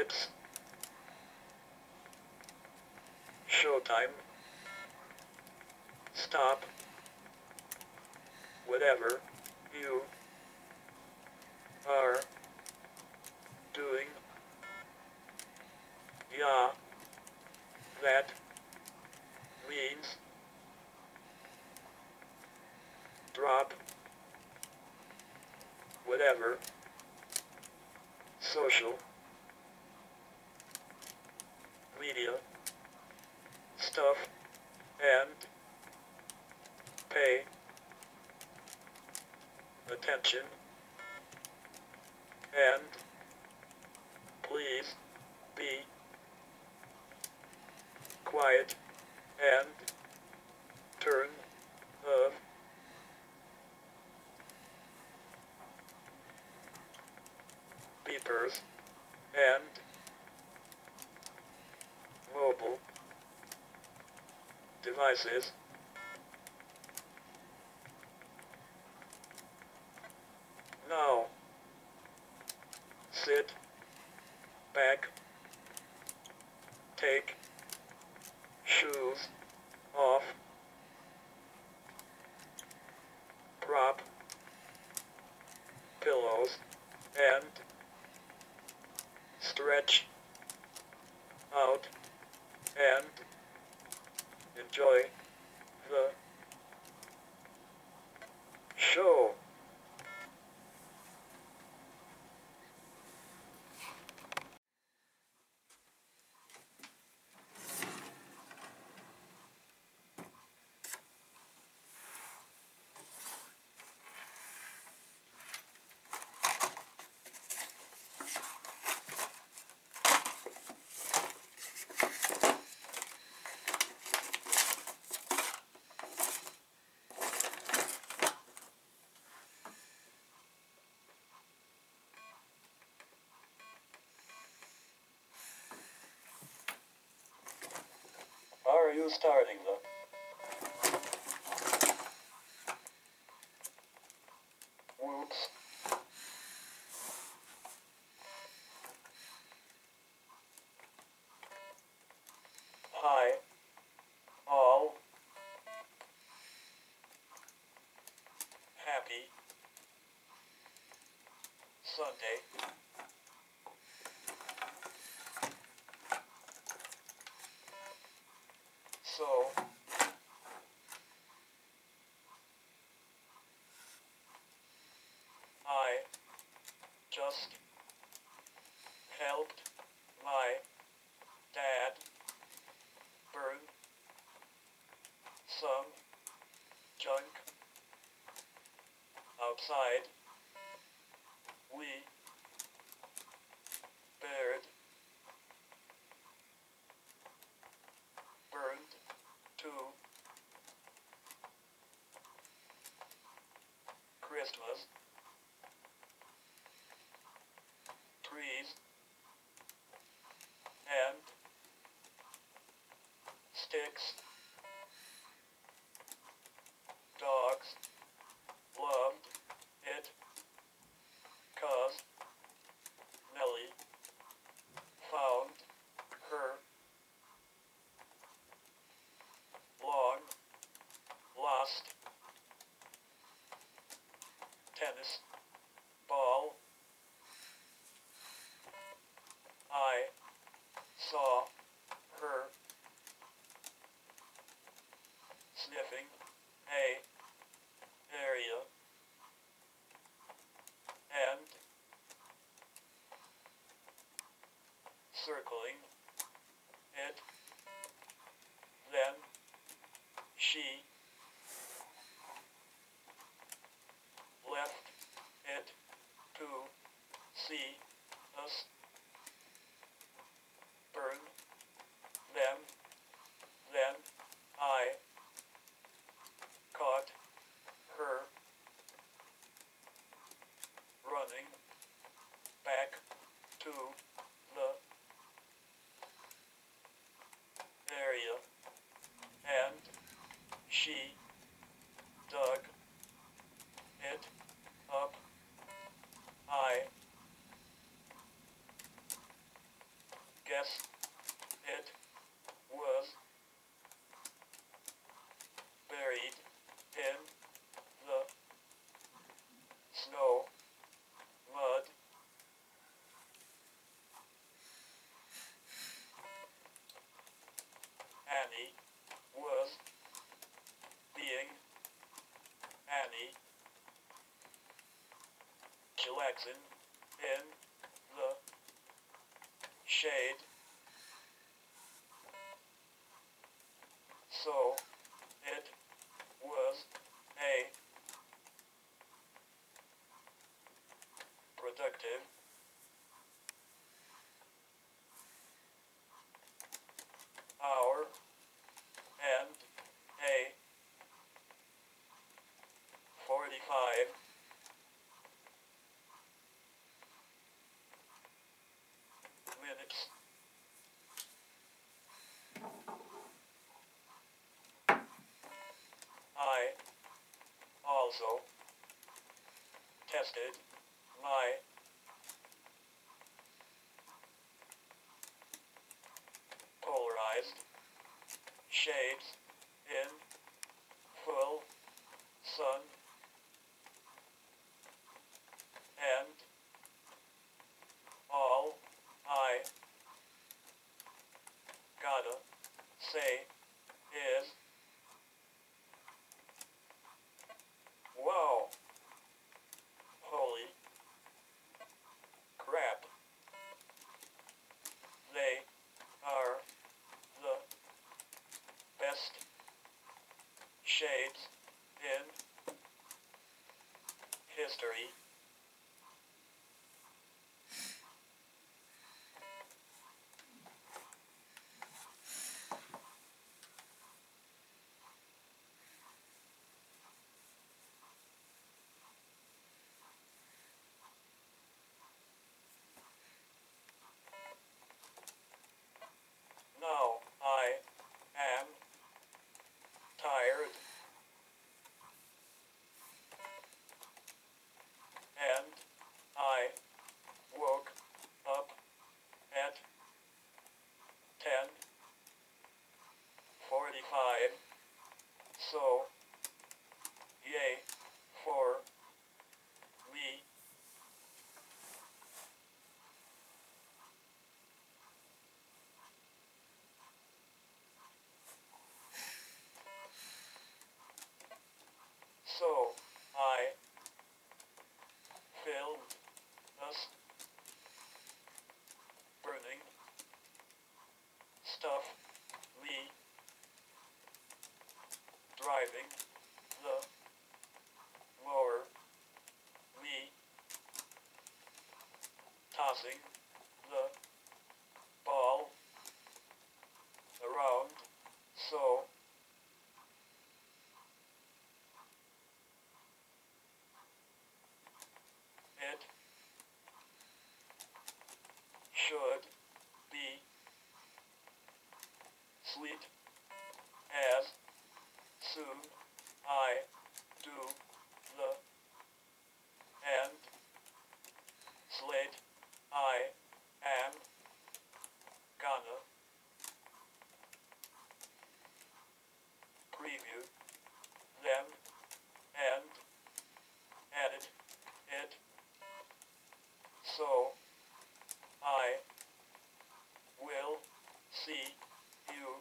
It's showtime. Stop whatever you are doing. Yeah, that means drop whatever social media stuff and pay attention and please be quiet and turn off beepers and mobile devices. Now, sit back, take shoes off, prop pillows, and stretch out and enjoy the show. Are you starting the whoops? Hi, all. Happy Sunday. So, I just helped my dad burn some junk outside. We burned 2 Christmas trees and sticks. Dogs loved it 'cause Nellie found her long lost tennis ball. I saw her sniffing a area and circling it. Then she left it to see us burn them. Then I caught her running back to the area and she dug it up. I relaxing in the shade. So it was a productive hour and a 45 minutes. I also tested my polarized shades in full sun, and all I gotta say is, wow, holy crap, they are the best shades in history. Now I am tired and I woke up at 10:45, so yay for me. So I filmed us burning stuff, me driving the mower, me tossing the ball around, so it should be sweet as soon I do the end slate. I am gonna preview them and edit it, so I will see you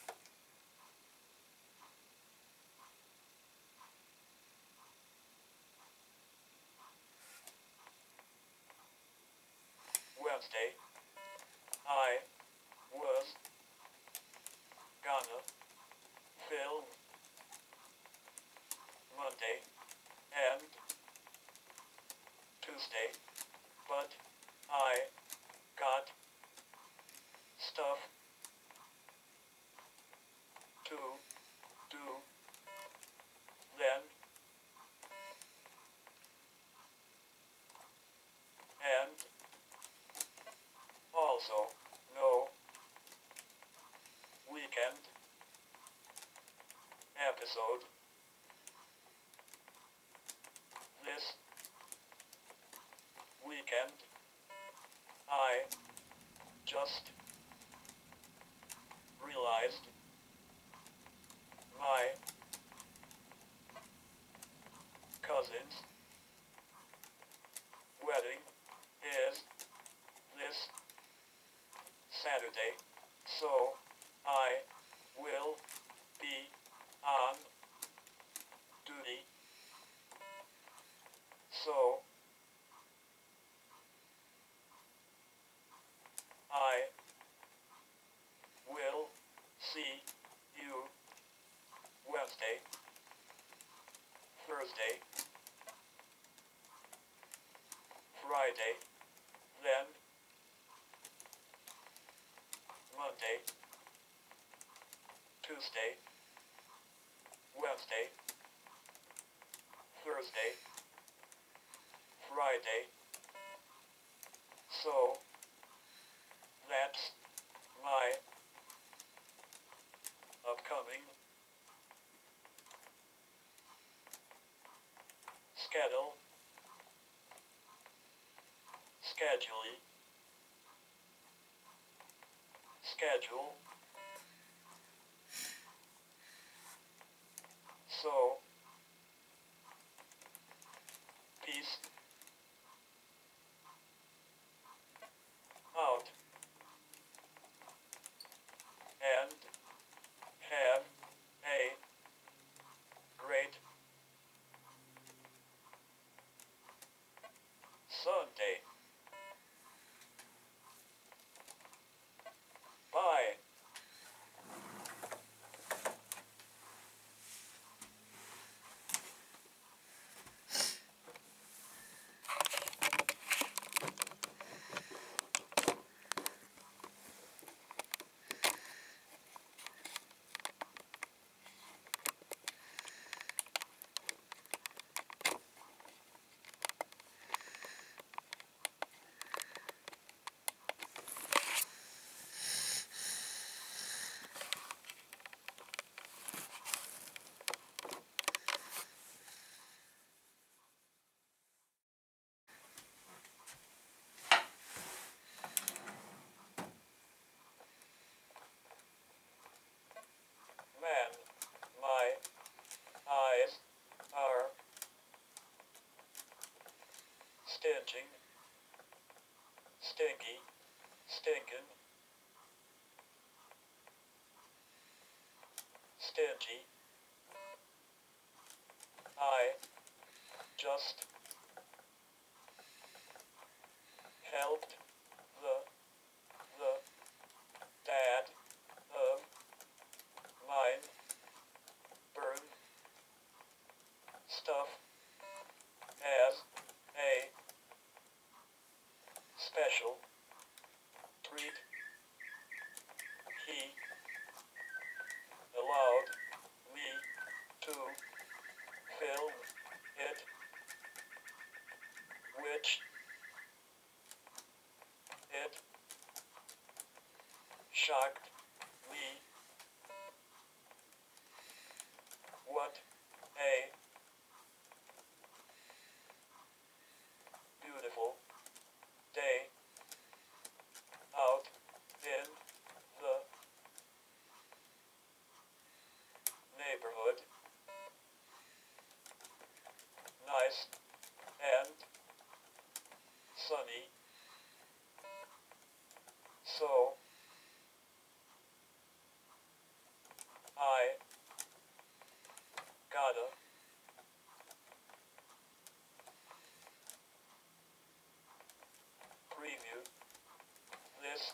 Wednesday. I was gonna film Monday and Tuesday, but I got stuff to do then, and also no weekend episode this weekend. I just realized my cousin's wedding is this Saturday, so I will be on duty. So Wednesday, Thursday, Friday, then Monday, Tuesday, Wednesday, Thursday, Friday. So that's my upcoming schedule, schedule. So, peace out and have a great Sunday. Bye. Man, my eyes are stinking, stinky, stinking, stingy. I just helped the dad of mine burn stuff as a special treat. He allowed me to film it, which it shocked me. What a beautiful day out in the neighborhood. Nice and sunny. So I gotta preview this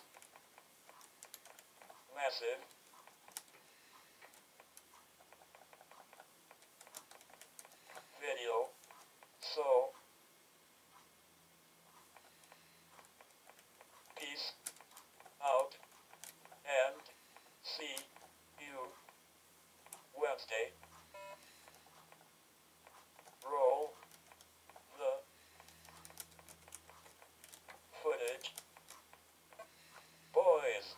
massive video. So peace out and see you Wednesday. Roll the footage, boys.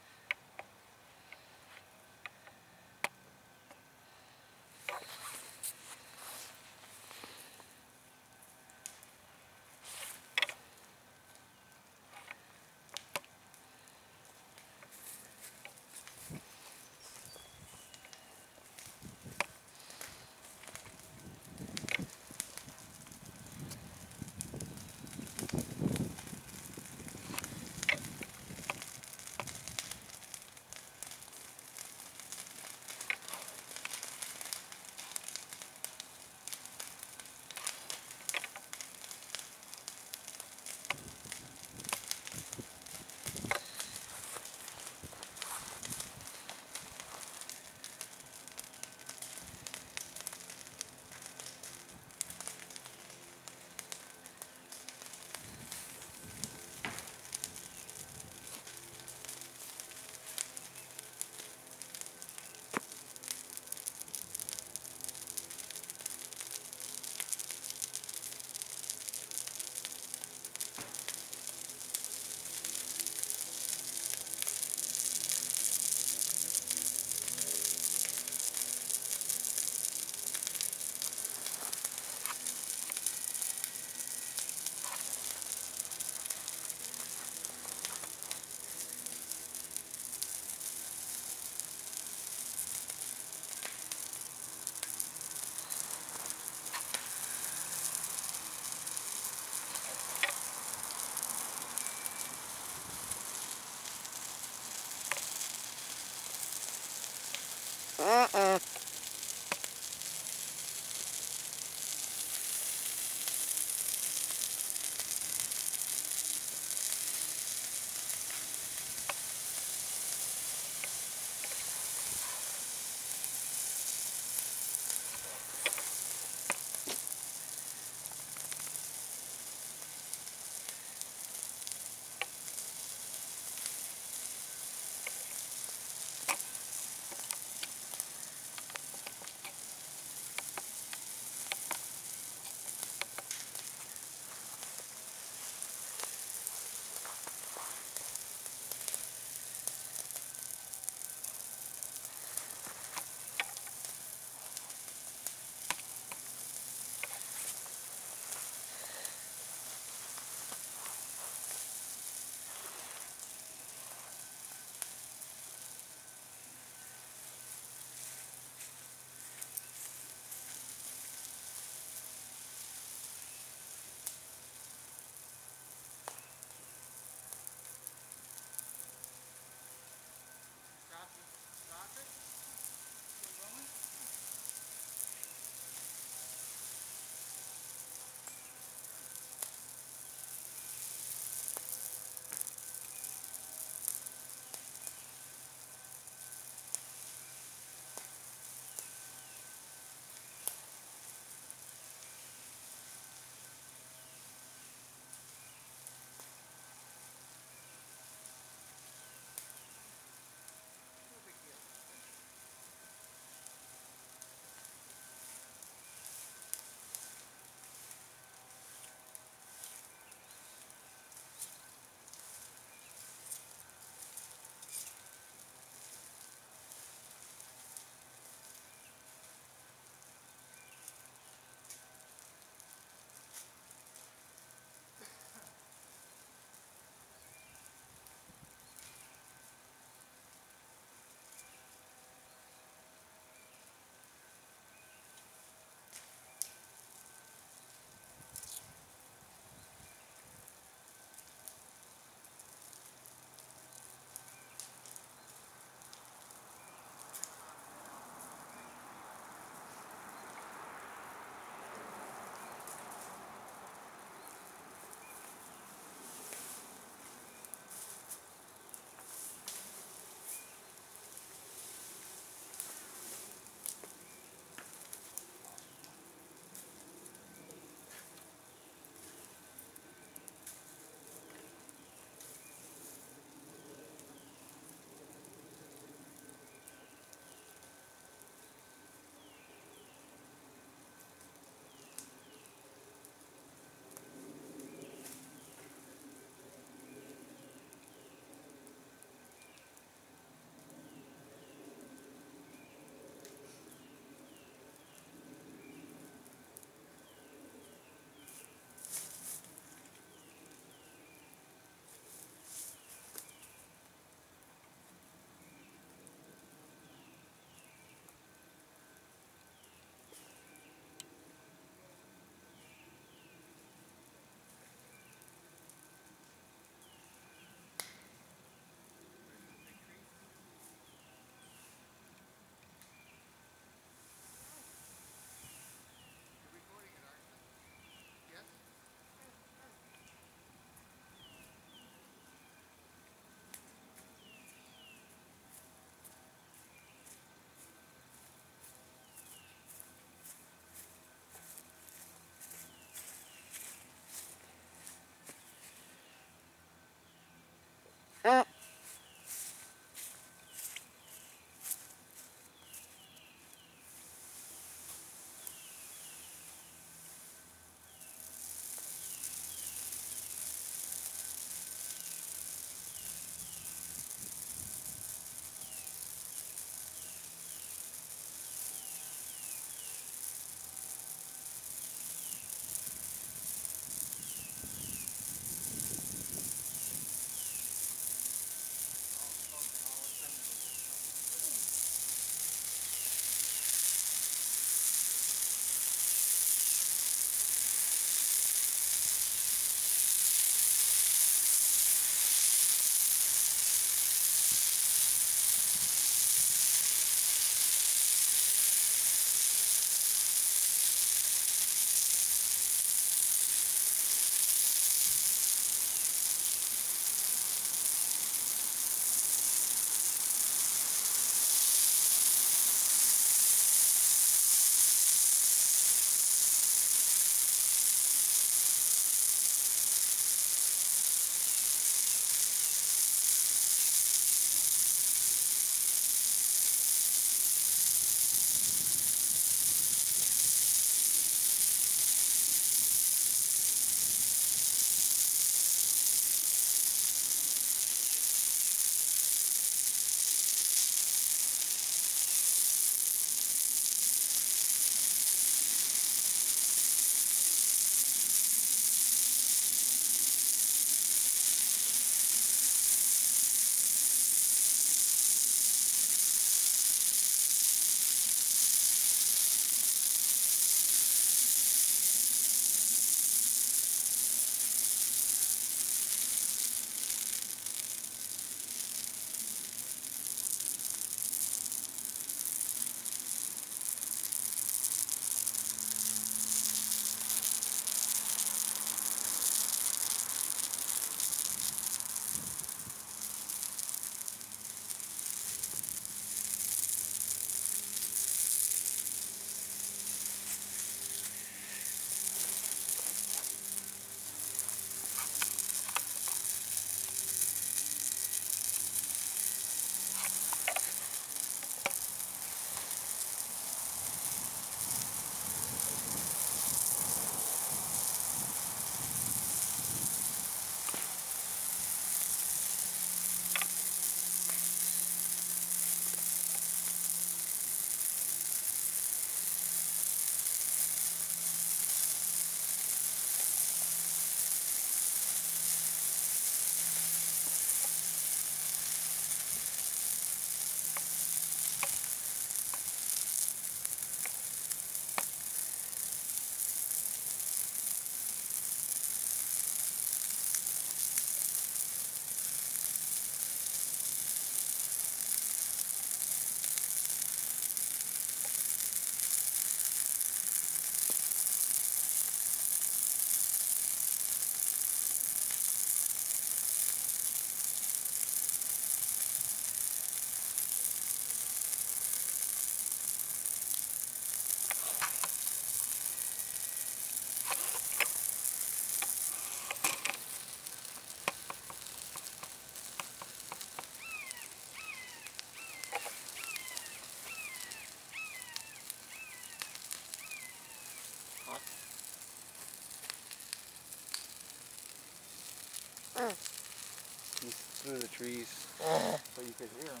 through the trees so you could hear them.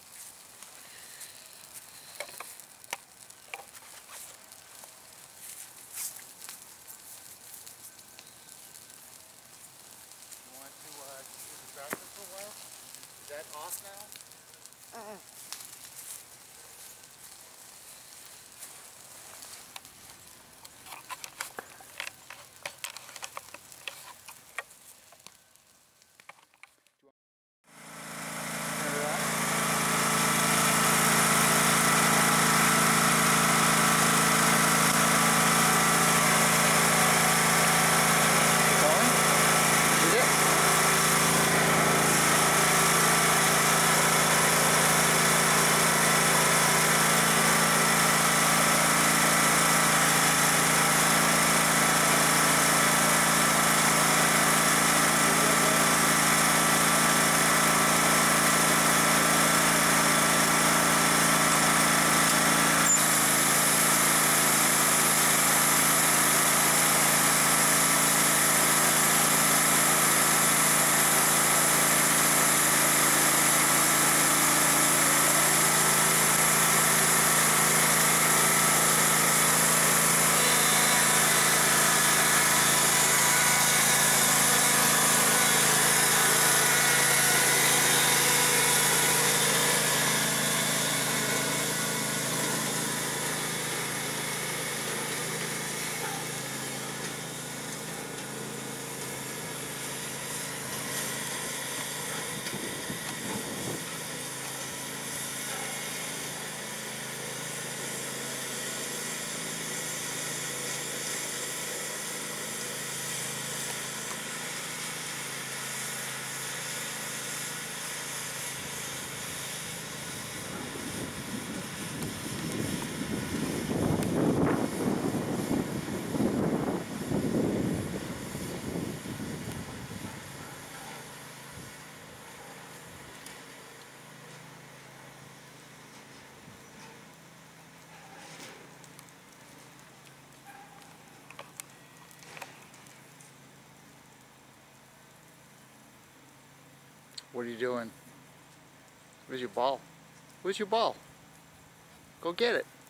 You want to use the tractor for a while? Is that off now? What are you doing? Where's your ball? Where's your ball? Go get it.